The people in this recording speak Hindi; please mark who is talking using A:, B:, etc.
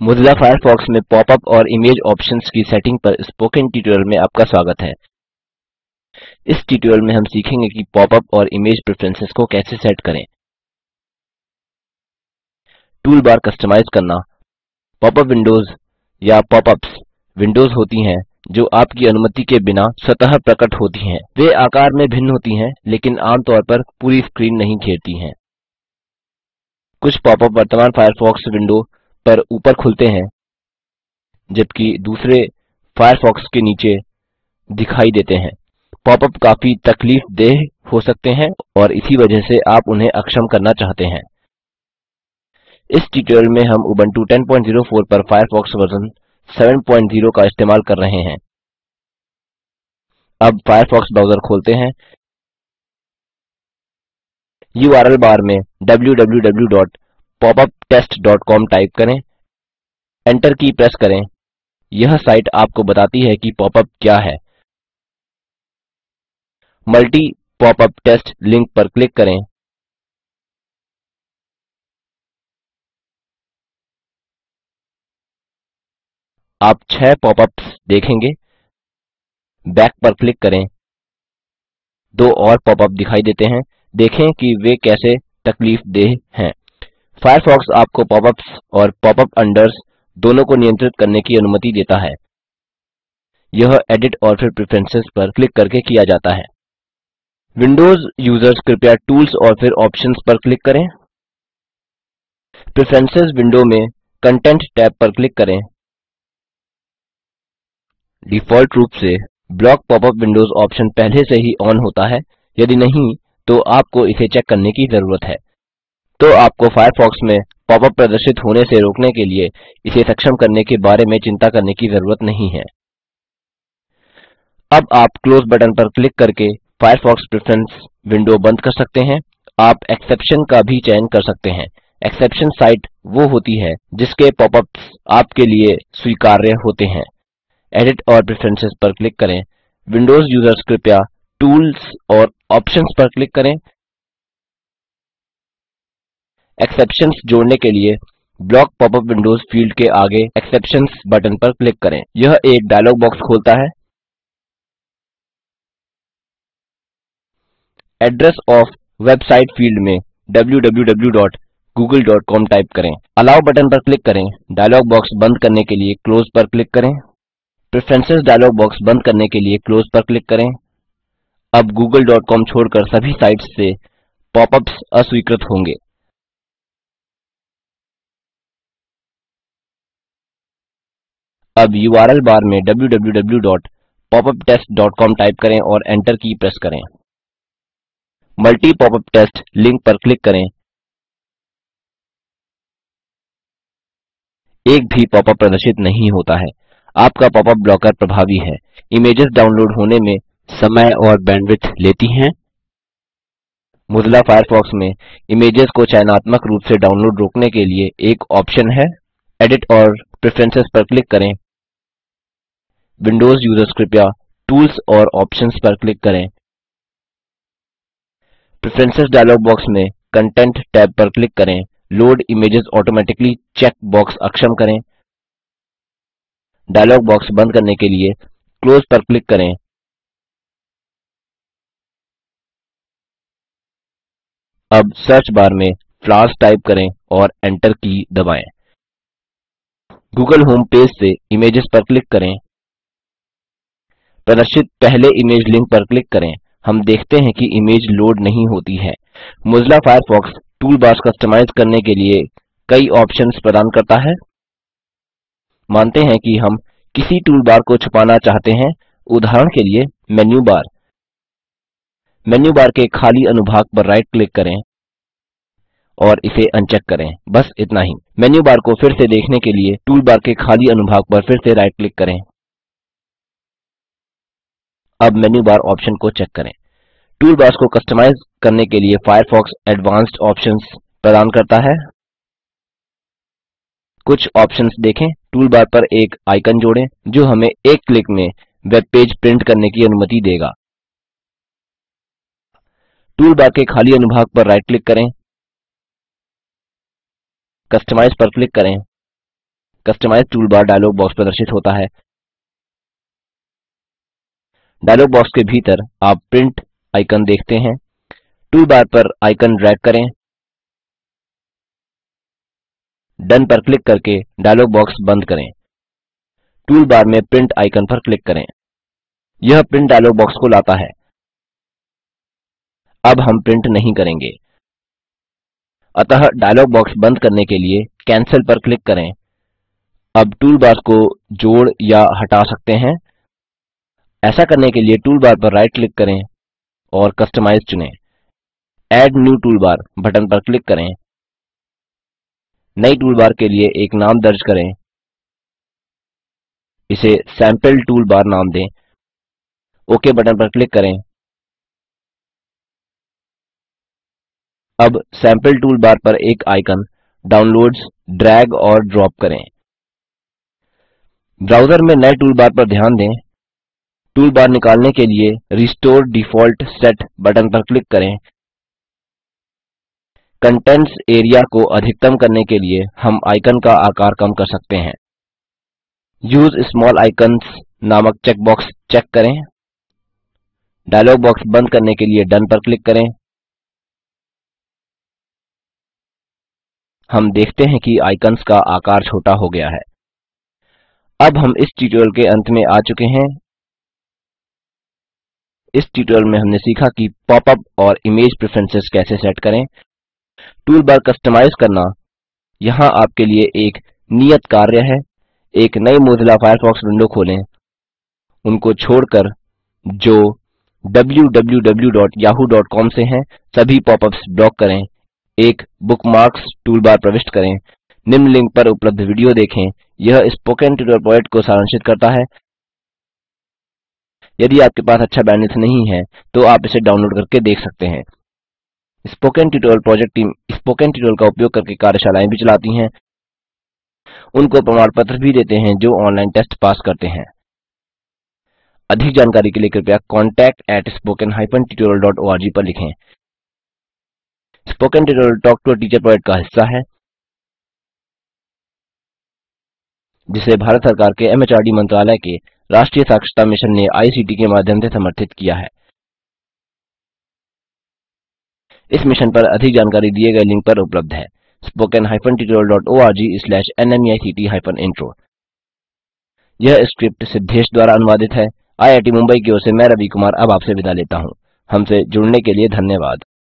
A: मोज़िला फायरफॉक्स में पॉपअप और इमेज ऑप्शंस की सेटिंग पर स्पोकन ट्यूटोरियल में आपका स्वागत है। इस ट्यूटोरियल में हम सीखेंगे कि पॉपअप और इमेज प्रेफरेंसेस को कैसे सेट करें। टूल बार कस्टमाइज करना। पॉपअप विंडोज या पॉपअप्स विंडोज होती हैं जो आपकी अनुमति के बिना स्वतः प्रकट होती हैं। वे आकार में भिन्न होती हैं, लेकिन आमतौर पर पूरी स्क्रीन नहीं घेरती हैं। कुछ पॉपअप वर्तमान फायरफॉक्स विंडो पर ऊपर खुलते हैं, जबकि दूसरे फायरफॉक्स के नीचे दिखाई देते हैं। पॉपअप काफी तकलीफदेह हो सकते हैं और इसी वजह से आप उन्हें अक्षम करना चाहते हैं। इस ट्यूटोरियल में हम उबुंटू 10.04 पर फायरफॉक्स वर्जन 7.0 का इस्तेमाल कर रहे हैं। अब फायरफॉक्स ब्राउज़र खोलते हैं। URL बार में www.popuptest.com टाइप करें। एंटर की प्रेस करें। यह साइट आपको बताती है कि पॉपअप क्या है। मल्टी पॉपअप टेस्ट लिंक पर क्लिक करें। आप 6 पॉपअप्स देखेंगे। बैक पर क्लिक करें। 2 और पॉपअप दिखाई देते हैं। देखें कि वे कैसे तकलीफदेह हैं। फायरफॉक्स आपको पॉपअप्स और पॉपअप अंडर्स दोनों को नियंत्रित करने की अनुमति देता है। यह एडिट और फिर प्रेफरेंसेस पर क्लिक करके किया जाता है। विंडोज यूजर्स कृपया टूल्स और फिर ऑप्शंस पर क्लिक करें। प्रेफरेंसेस विंडो में कंटेंट टैब पर क्लिक करें। डिफ़ॉल्ट रूप से ब्लॉक पॉपअप विंडोज ऑप्शन पहले से ही ऑन होता है। यदि नहीं, तो आपको इसे चेक करने की ज़रूरत है। तो आपको फायरफॉक्स में पॉपअप प्रदर्शित होने से रोकने के लिए इसे सक्षम करने के बारे में चिंता करने की ज़रूरत नहीं है। अब आप क्लोज बटन पर क्लिक करके फायरफॉक्स प्रेफरेंस विंडो बंद कर सकते हैं। आप एक्सेप्शन का भी चयन कर सकते हैं। एक्सेप्शन साइट वो होती है जिसके पॉपअप्स आपके लिए स्वीकार्य होते हैं। एडिट और प्रेफरेंसेस पर क्लिक करें। विंडोज यूजर्स कृपया टूल्स और ऑप्शंस पर क्लिक करें। एक्सेप्शंस जोड़ने के लिए ब्लॉक पॉपअप विंडोज फील्ड के आगे एक्सेप्शंस बटन पर क्लिक करें। यह एक डायलॉग बॉक्स खोलता है। एड्रेस ऑफ वेबसाइट फील्ड में www.google.com टाइप करें। अलाउ बटन पर क्लिक करें। डायलॉग बॉक्स बंद करने के लिए क्लोज पर क्लिक करें। प्रेफरेंसेस डायलॉग बॉक्स बंद करने के लिए क्लोज पर क्लिक करें। अब google.com छोड़कर सभी साइट्स से पॉपअप्स अस्वीकृत होंगे। अब URL बार में www.popuptest.com टाइप करें और एंटर की प्रेस करें। मल्टी पॉपअप टेस्ट लिंक पर क्लिक करें। एक भी पॉपअप प्रदर्शित नहीं होता है। आपका पॉपअप ब्लॉकर प्रभावी है। इमेजेस डाउनलोड होने में समय और बैंडविड्थ लेती हैं। मोज़िला फायरफॉक्स में इमेजेस को चयनात्मक रूप से डाउनलोड रोकने के लिए एक ऑप्शन है। एडिट और प्रेफरेंसेस पर क्लिक करें। विंडोज यूजर्स कृपया टूल्स और ऑप्शंस पर क्लिक करें। प्रेफरेंसेस डायलॉग बॉक्स में कंटेंट टैब पर क्लिक करें। Load images automatically check box अक्षम करें। डायलॉग बॉक्स बंद करने के लिए क्लोज पर क्लिक करें। अब सर्च बार में फ्लावर्स टाइप करें और एंटर की दबाएं। गूगल होम पेज से इमेजेस पर क्लिक करें। प्रदर्शित पहले इमेज लिंक पर क्लिक करें। हम देखते हैं कि इमेज लोड नहीं होती है। मोज़िला फायरफॉक्स टूलबार्स कस्टमाइज करने के लिए कई ऑप्शंस प्रदान करता है। मानते हैं कि हम किसी टूलबार को छुपाना चाहते हैं, उदाहरण के लिए मेन्यू बार। मेन्यू बार के खाली अनुभाग पर राइट क्लिक करें और इसे अनचेक करें। बस इतना ही। मेन्यू बार को फिर से देखने के लिए टूलबार के खाली अनुभाग पर फिर से राइट क्लिक करें। अब मेन्यू बार ऑप्शन को चेक करें। टूलबार्स को कस्टमाइज करने के लिए फायरफॉक्स एडवांस्ड ऑप्शंस प्रदान करता है। कुछ ऑप्शंस देखें। टूलबार पर एक आइकन जोड़ें जो हमें एक क्लिक में वेब पेज प्रिंट करने की अनुमति देगा। टूलबार के खाली अनुभाग पर राइट क्लिक करें। कस्टमाइज पर क्लिक करें। कस्टमाइज टूलबार डायलॉग बॉक्स प्रदर्शित होता है। डायलॉग बॉक्स के भीतर आप प्रिंट आइकन देखते हैं। टूलबार पर आइकन ड्रैग करें। डन पर क्लिक करके डायलॉग बॉक्स बंद करें। टूलबार में प्रिंट आइकन पर क्लिक करें। यह प्रिंट डायलॉग बॉक्स को लाता है। अब हम प्रिंट नहीं करेंगे, अतः डायलॉग बॉक्स बंद करने के लिए कैंसेल पर क्लिक करें। अब टूलबार को जोड़ या हटा सकते हैं। ऐसा करने के लिए टूलबार पर राइट क्लिक करें और कस्टमाइज चुनें। ऐड न्यू टूलबार बटन पर क्लिक करें। नई टूलबार के लिए एक नाम दर्ज करें। इसे सैंपल टूलबार नाम दें। ओके बटन पर क्लिक करें। अब सैंपल टूलबार पर एक आइकन डाउनलोड्स ड्रैग और ड्रॉप करें। ब्राउज़र में नए टूलबार पर ध्यान दें। टूलबार निकालने के लिए रिस्टोर डिफॉल्ट सेट बटन पर क्लिक करें। कंटेंट्स एरिया को अधिकतम करने के लिए हम आइकन का आकार कम कर सकते हैं। यूज स्मॉल आइकन्स नामक चेकबॉक्स चेक करें। डायलॉग बॉक्स बंद करने के लिए डन पर क्लिक करें। हम देखते हैं कि आइकन्स का आकार छोटा हो गया है। अब हम इस ट्यूटोरियल के अंत में आ चुके हैं। इस ट्यूटोरियल में हमने सीखा कि पॉपअप और इमेज प्रेफरेंसेस कैसे सेट करें, टूलबार कस्टमाइज करना। यहाँ आपके लिए एक नियत कार्य है। एक नई मोज़िला फायरफॉक्स विंडो खोलें। उनको छोड़कर जो www.yahoo.com से हैं, सभी पॉपअप्स ब्लॉक करें। एक बुकमार्क्स टूलबार प्रविष्ट करें। निम्न लिंक पर उपलब्ध वीडियो देखें। यह स्पोकन ट्यूटोरियल प्रोजेक्ट को सारांशित करता है। यदि आपके पास अच्छा बैंडविड्थ नहीं है तो आप इसे डाउनलोड करके देख सकते हैं। Spoken tutorial project team spoken tutorial का उपयोग करके कार्यशालाएँ भी चलाती हैं। उनको प्रमाण पत्र भी देते हैं जो ऑनलाइन टेस्ट पास करते हैं। अधिक जानकारी के लिए कृपया contact@spoken-tutorial.org पर लिखें। Spoken tutorial talk to a teacher project का हिस्सा है, जिसे भारत सरकार के MHRD मंत्रालय के राष्ट्रीय साक्षरता मिशन ने ICT के माध्यम से समर्थित किया है। इस मिशन पर अधिक जानकारी दिए गए लिंक पर उपलब्ध है spoken-tutorial.org/nmeict-intro। यह स्क्रिप्ट सिद्धेश द्वारा अनुवादित है। IIT मुंबई की ओर से मैं रवि कुमार अब आपसे विदा लेता हूँ। हमसे जुड़ने के लिए धन्यवाद।